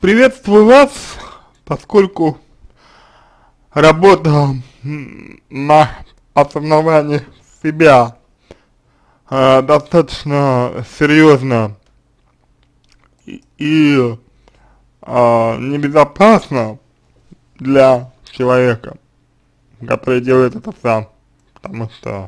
Приветствую вас, поскольку работа на осознавании себя достаточно серьезно и небезопасно для человека, который делает это сам, потому что,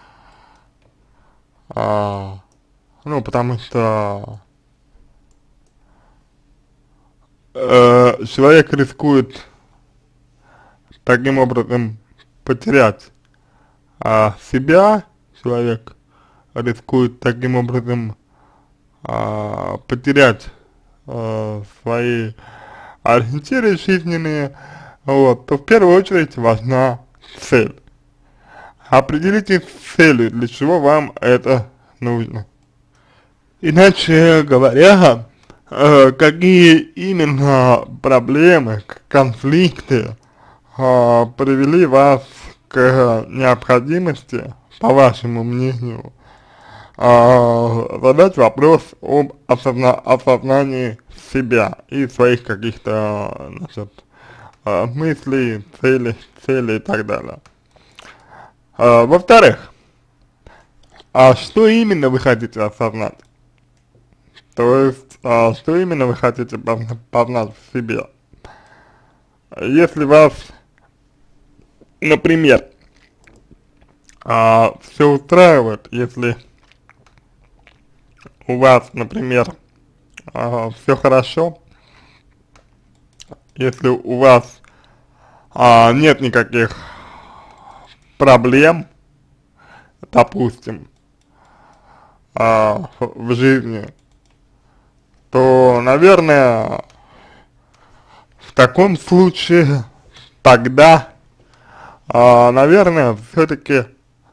человек рискует таким образом потерять себя, человек рискует таким образом потерять свои ориентиры жизненные, вот, то в первую очередь важна цель. Определитесь с целью, для чего вам это нужно. Иначе говоря, какие именно проблемы, конфликты привели вас к необходимости, по вашему мнению, задать вопрос об осознании себя и своих каких-то, мыслей, целей и так далее. Во-вторых, что именно вы хотите осознать? То есть, что именно вы хотите познать в себе? Если вас, например, все устраивает, если у вас, например, все хорошо, если у вас нет никаких проблем, допустим, в жизни, то, наверное, в таком случае тогда, наверное, все-таки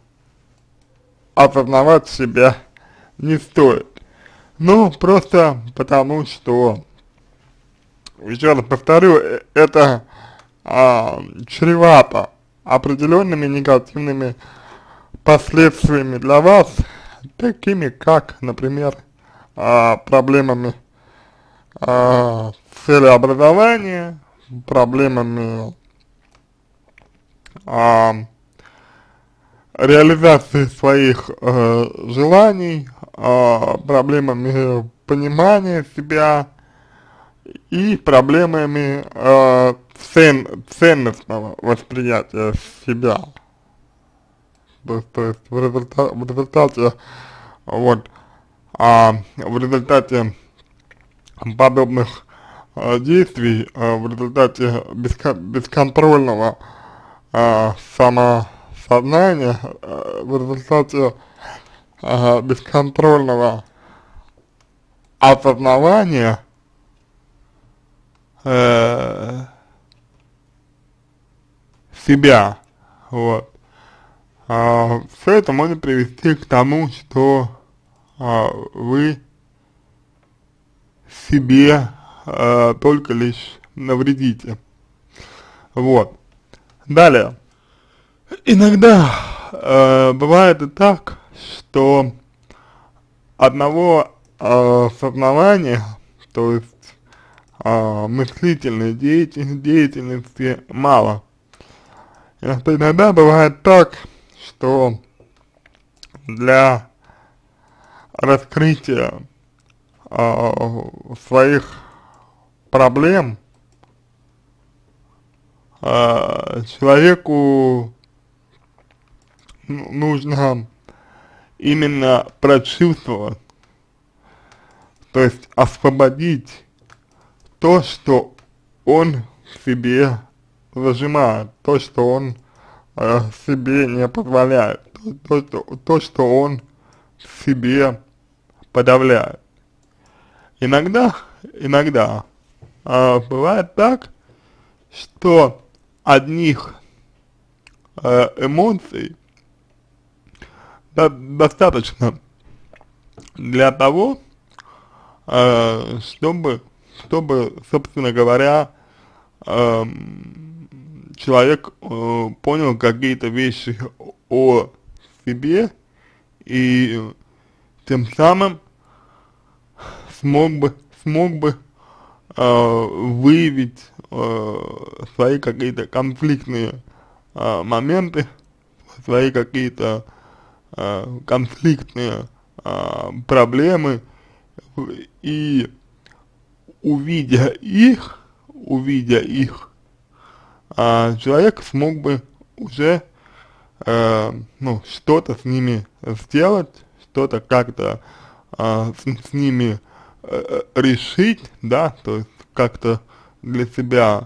осознавать себя не стоит. Ну, просто потому что, еще раз повторю, это чревато определенными негативными последствиями для вас, такими как, например, проблемами целеобразования, проблемами реализации своих желаний, проблемами понимания себя и проблемами ценностного восприятия себя. То есть в результате вот, в результате подобных действий, в результате бесконтрольного самосознания, в результате бесконтрольного осознавания себя, вот, все это может привести к тому, что вы себе только лишь навредите. Вот. Далее. Иногда бывает и так, что одного сознавания, то есть мыслительной деятельности мало. Иногда бывает так, что для раскрытия своих проблем человеку нужно именно прочувствовать, то есть освободить то, что он в себе зажимает, то, что он себе не позволяет, то, что он в себе подавляет. Иногда бывает так, что одних эмоций достаточно для того, чтобы, собственно говоря, человек понял какие-то вещи о себе и тем самым смог бы выявить свои какие-то конфликтные моменты, свои какие-то конфликтные проблемы, и увидя их, человек смог бы уже ну, что-то с ними сделать, что-то как-то с ними решить, да, то есть как-то для себя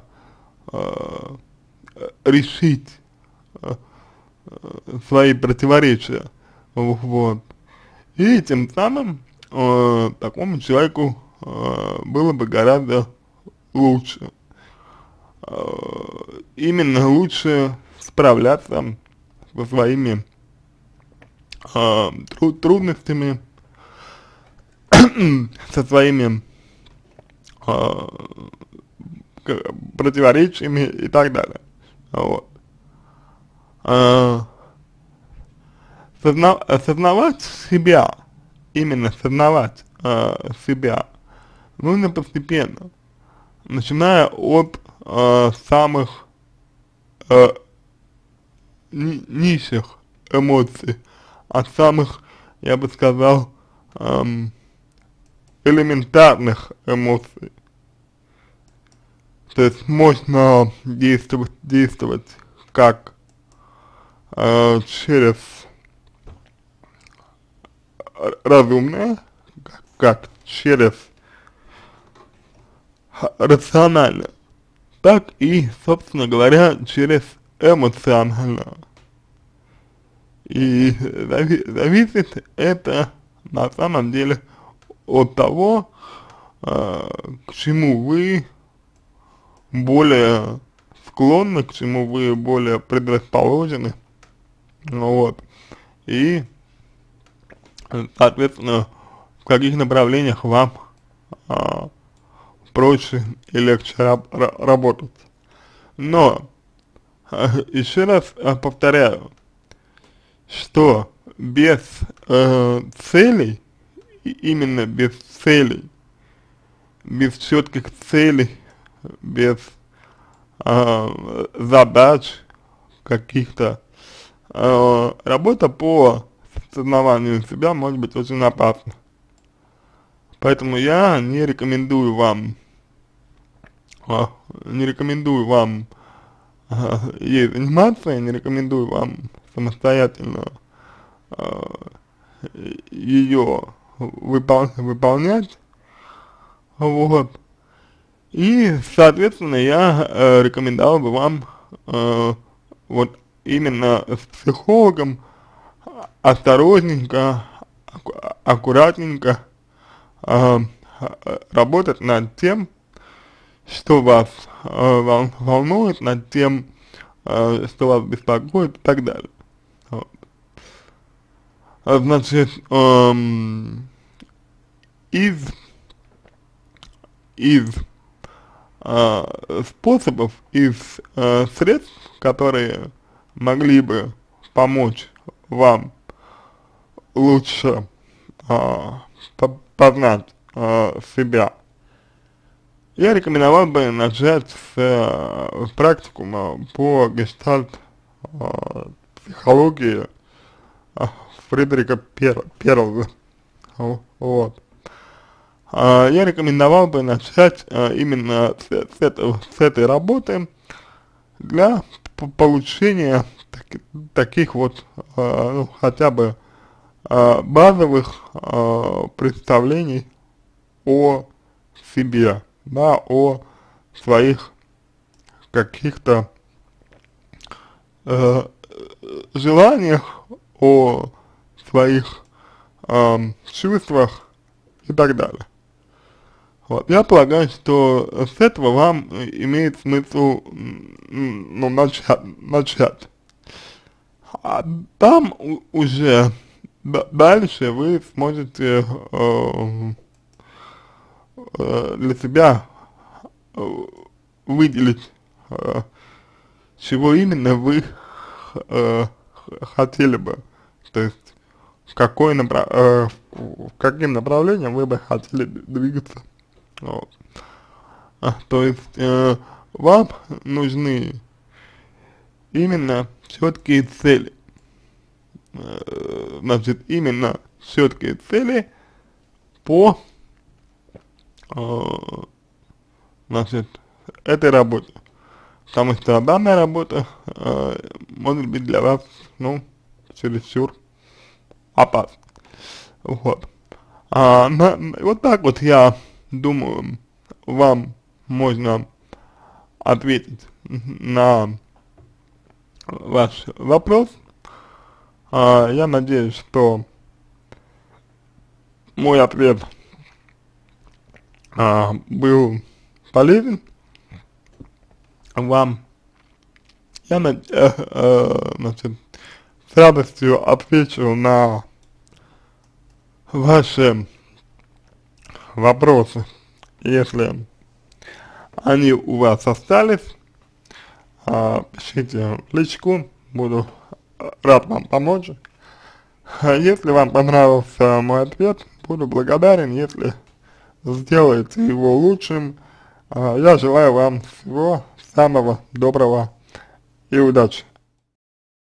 решить свои противоречия, вот, и тем самым такому человеку было бы гораздо лучше, именно лучше справляться со своими трудностями, со своими противоречиями и так далее. Вот. Осознавать себя, именно осознавать себя нужно постепенно, начиная от самых низших эмоций, от самых, я бы сказал, элементарных эмоций. То есть можно действовать как через разумное, как через рационально, так и, собственно говоря, через эмоционально. И зависит это на самом деле от того, к чему вы более склонны, к чему вы более предрасположены, вот, и, соответственно, в каких направлениях вам проще и легче работать. Но, еще раз повторяю, что без целей, именно без целей, без четких целей, без задач каких-то, работа по осознаванию себя может быть очень опасна. Поэтому я не рекомендую вам ей заниматься, я не рекомендую вам самостоятельно ее выполнять, вот. И, соответственно, я рекомендовал бы вам вот именно с психологом осторожненько, аккуратненько работать над тем, что вас волнует, над тем, что вас беспокоит и так далее. Вот. Значит, из способов, из средств, которые могли бы помочь вам лучше познать себя, я рекомендовал бы начать с практикума по гештальт психологии Фридрика Перлза. Вот. Я рекомендовал бы начать именно с этой работы для получения таких вот, ну, хотя бы базовых представлений о себе, да, о своих каких-то желаниях, о своих чувствах и так далее. Вот. Я полагаю, что с этого вам имеет смысл, ну, начать. А там уже дальше вы сможете для себя выделить, чего именно вы хотели бы, то есть каким направлением вы бы хотели двигаться. Вот. То есть вам нужны именно четкие цели. Значит, именно четкие цели по, э, значит, этой работе. Потому что данная работа может быть для вас, ну, чересчур опасна. Вот. Вот так вот я думаю, вам можно ответить на ваш вопрос. Я надеюсь, что мой ответ был полезен вам. Я значит, с радостью отвечу на ваши вопросы, если они у вас остались. Пишите в личку, буду рад вам помочь. Если вам понравился мой ответ, буду благодарен, если сделаете его лучшим. Я желаю вам всего самого доброго и удачи.